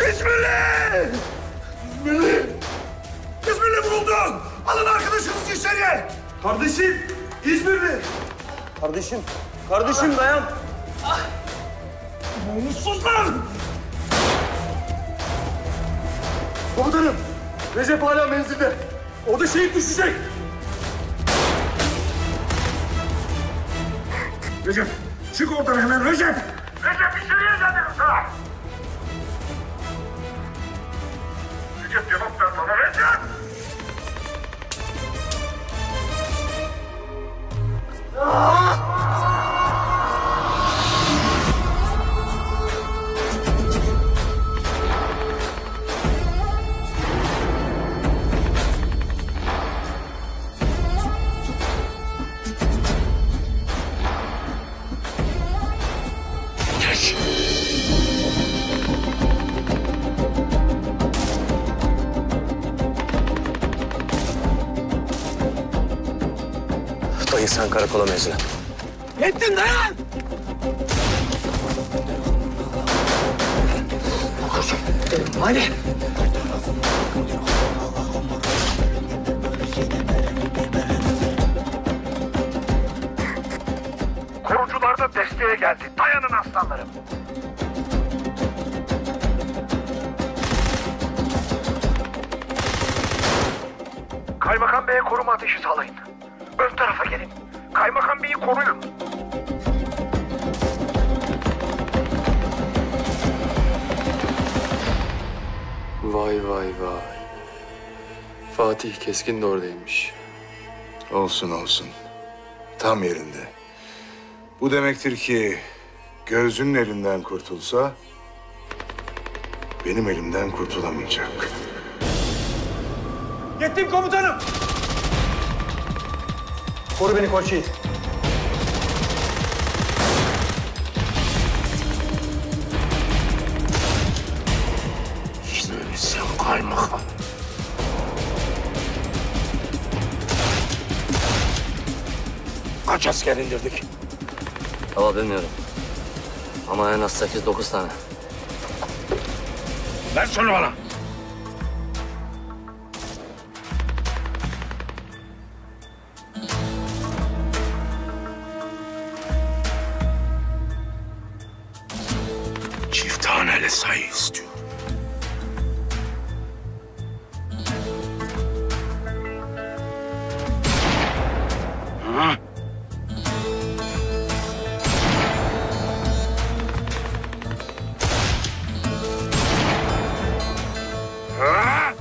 İzmirli! İzmirli! İzmirli buldun! Alın arkadaşınızı içeriye! Kardeşim! İzmirli! Kardeşim dayan. Namussuz lan! Komutanım, Recep hala menzilde. O da şehit düşecek. Recep, çık oradan hemen Recep! Recep içeriye dedim sana! Recep cevap ver bana Recep! Dayı sen karakola mezun. Yettin dayan! Hadi. Korucular da desteğe geldi. Dayanın aslanlarım. Kaymakam Bey'e koruma ateşi sağlayın. Ön tarafa gelin. Kaymakam Bey'i koruyun. Vay vay vay. Fatih Keskin de oradaymış. Olsun olsun. Tam yerinde. Bu demektir ki gözünün elinden kurtulsa benim elimden kurtulamayacak. Yettim komutanım. Koru beni koç yiğit. İşte sen kaymakam. Kaç asker indirdik? Valla bilmiyorum. Ama en az 8-9 tane. Ver şunu bana. Çift taneli sayı istiyor. Ha? Ha?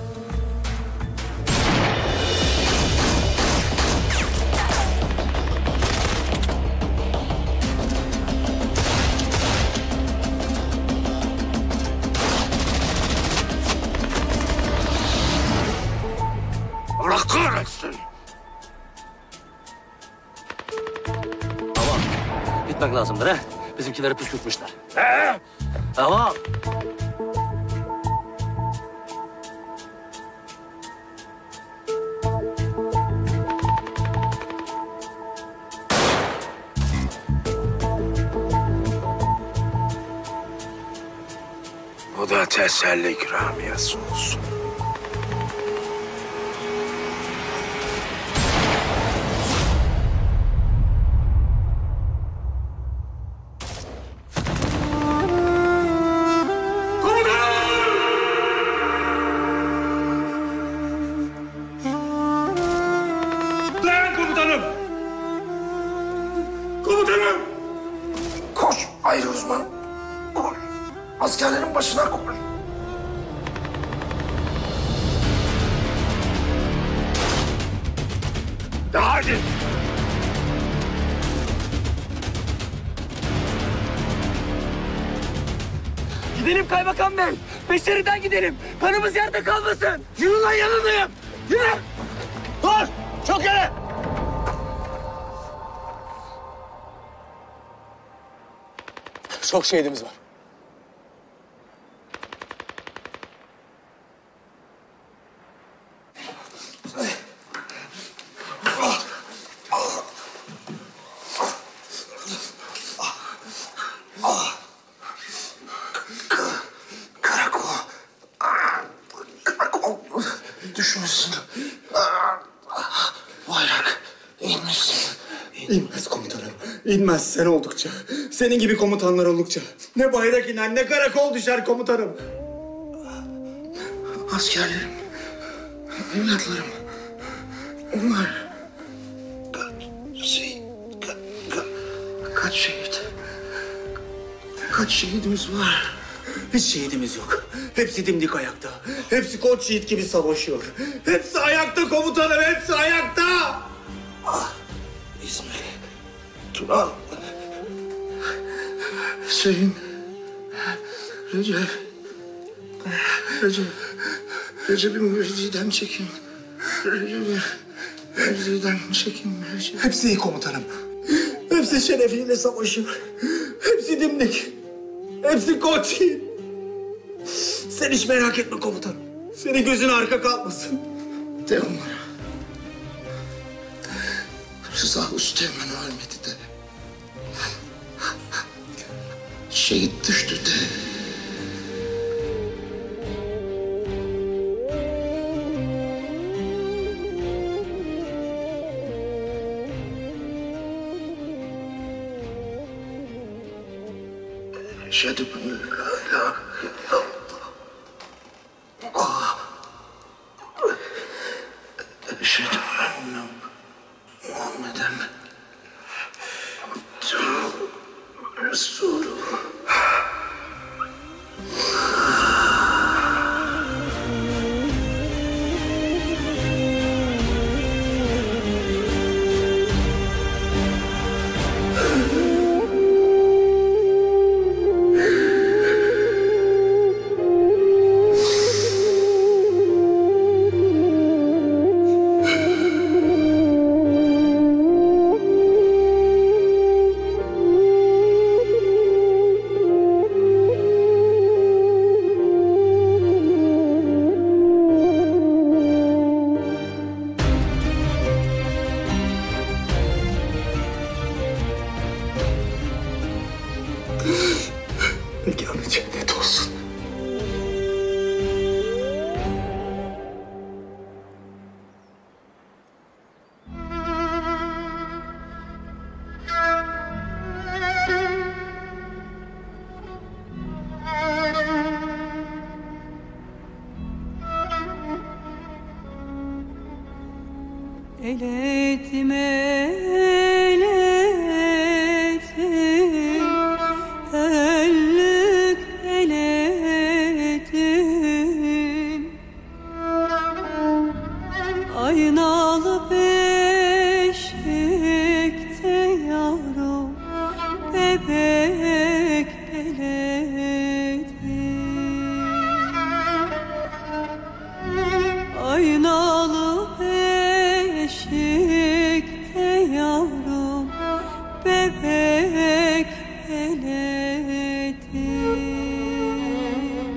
Allah kahretsin. Tamam. Gitmek lazımdır he. Bizimkileri püskürtmüşler. He? Tamam. Bu da teselli ikramiyesi olsun. Dayan komutanım! Komutanım! Koş ayrı uzman. Koş. Askerlerin başına koş. De hadi. Gidelim kaymakam bey. Peşlerinden gidelim. Kanımız yerde kalmasın. Yürü lan yanındayım. Yürü. Dur. Çok yere. Çok şehidimiz var. düşmesin. Bayrak inmesin. İnmez komutanım. İnmez sen oldukça. Senin gibi komutanlar oldukça. Ne bayrak iner ne karakol düşer komutanım. Askerlerim, evlatlarım. Onlar kaç şehit. Kaç şehidimiz var. Hiç şehidimiz yok. Hepsi dimdik ayakta. Hepsi koç şehit gibi savaşıyor. Hepsi ayakta komutanım, hepsi ayakta. Ah, İsmail, Turan, Hüseyin, Recep'i Mürci'den çekin. Mürci'den çekin. Hepsi iyi komutanım. Hepsi şerefiyle savaşıyor. Hepsi dimdik. Hepsi koç yiğit. Sen hiç merak etme komutanım. Senin gözün arka kalmasın. De onlara. Rıza Üsteğmen ölmedi de. Şehit düştü de. Eşhedü en la ilahe illallah. Eşhedü enne Muhammeden abdühü ve resulühü. Mekanı cennet olsun. Eledim, eledim, öllük eledim. Aynalı beşikte yavrum, bebek eledim. Aynalı beşikte yavrum, bebek eledim.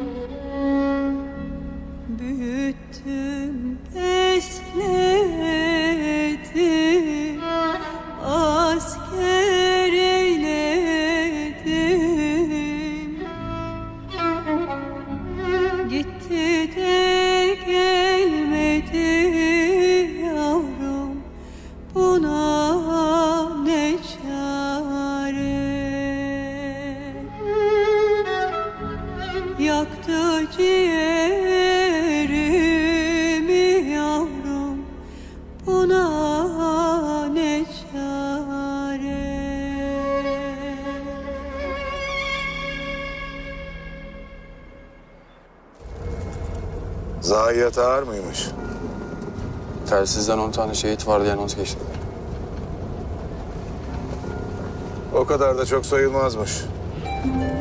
Büyüttüm, besledim, asker eyledim. Gitti de gelmedi yavrum, buna ne çare? Yaktı ciğerimi yavrum, buna ne çare? Zayiat ağır mıymış? Telsizden 10 tane şehit var diye anons geçti. O kadar da çok sayılmazmış.